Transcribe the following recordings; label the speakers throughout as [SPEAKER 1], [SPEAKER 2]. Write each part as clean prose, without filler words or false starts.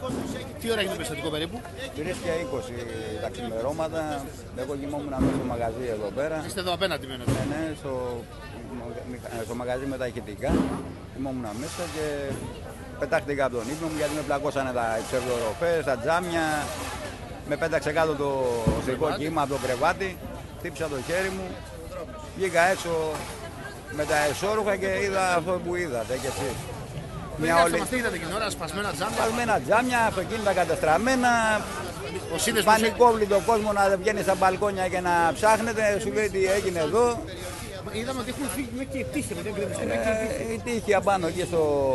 [SPEAKER 1] Τι ώρα έγινε το περιστατικό περίπου?
[SPEAKER 2] 3 και 20 τα ξημερώματα. Εγώ κοιμόμουν μέσα στο μαγαζί εδώ πέρα.
[SPEAKER 1] Είστε εδώ απέναντι μένετε?
[SPEAKER 2] Ναι, στο μαγαζί με τα ηχητικά. Κοιμόμουν μέσα και πετάχτηκα από τον ύπνο μου γιατί με πλακώσανε τα ψευδοροφές, τα τζάμια. Με πέταξε κάτω το οδικό κύμα από το κρεβάτι. Χτύπησα το χέρι μου. Βγήκα έξω με τα εσώρουχα και είδα αυτό που είδατε κι εσείς.
[SPEAKER 1] Μια όλη... Αυτή είδατε την ώρα, σπασμένα τζάμια.
[SPEAKER 2] Σπασμένα τζάμια, αυτοκίνητα καταστραμμένα. Πανικόβλητο κόσμο να βγαίνει στα μπαλκόνια και να ψάχνετε. Σου λέει τι έγινε εδώ.
[SPEAKER 1] Είδαμε ότι έχουν φύγει και οι τύχοι.
[SPEAKER 2] Η τύχη απάνω εκεί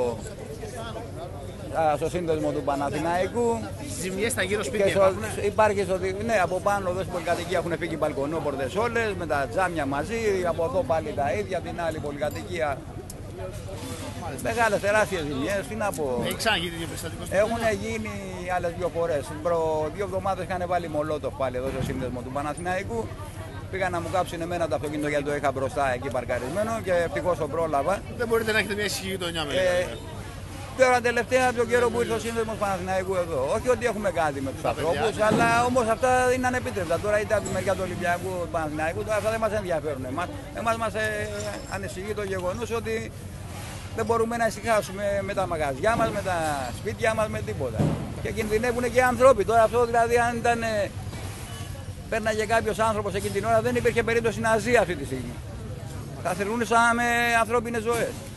[SPEAKER 2] στο σύνδεσμο του Παναθηναϊκού.
[SPEAKER 1] Ζημιές στα γύρω σπίτια
[SPEAKER 2] υπάρχει ναι, από πάνω εδώ στην πολυκατοικία έχουν φύγει μπαλκονόπορτες όλες με τα τζάμια μαζί. Από εδώ πάλι τα ίδια, από την άλλη πολυκατοικία. Μεγάλες τεράστιες ζημιές, τι να πω.
[SPEAKER 1] Έχει ξαναγίνει δύο περιστατικό?
[SPEAKER 2] Έχουν γίνει άλλες 2 φορές. Προ 2 εβδομάδες είχαν βάλει μολότοφ πάλι εδώ στο σύνδεσμο του Παναθηναϊκού. Πήγαν να μου κάψουν εμένα το αυτοκίνητο γιατί το είχα μπροστά εκεί παρκαρισμένο και ευτυχώς το πρόλαβα.
[SPEAKER 1] Δεν μπορείτε να έχετε μια ησυχή γειτονιά με
[SPEAKER 2] Τώρα τελευταία τον καιρό που ήρθε ο σύνδεσμος Παναθηναϊκού εδώ. Όχι ότι έχουμε κάτι με τους ανθρώπους, αλλά όμως αυτά είναι ανεπίτρεπτα. Τώρα είτε από τη μεριά του Ολυμπιακού του Παναθηναϊκού, τώρα αυτά δεν μας ενδιαφέρουν. Εμάς μας ανησυχεί το γεγονός ότι δεν μπορούμε να ησυχάσουμε με τα μαγαζιά μας, με τα σπίτια μας, με τίποτα. Και κινδυνεύουν και οι άνθρωποι. Τώρα αυτό δηλαδή αν ήταν. Πέρναγε κάποιος άνθρωπος εκείνη την ώρα, δεν υπήρχε περίπτωση να ζει αυτή τη στιγμή. Θα θερούν σαν με ανθρώπινες ζωές.